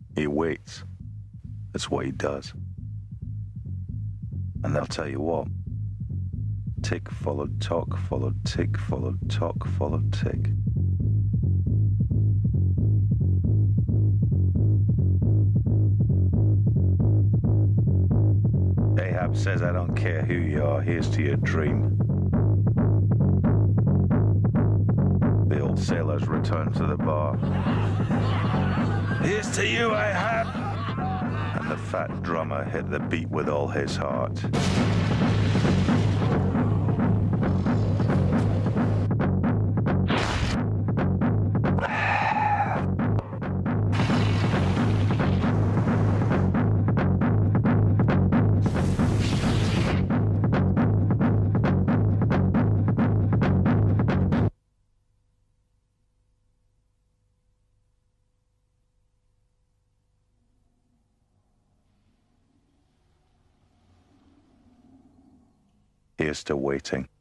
He waits. That's what he does. And I'll tell you what. Tick followed tock, followed tick, followed tock, followed tick. Ahab says, I don't care who you are, here's to your dream. The old sailors return to the bar. Here's to you, Ahab! And the fat drummer hit the beat with all his heart. Here's to waiting.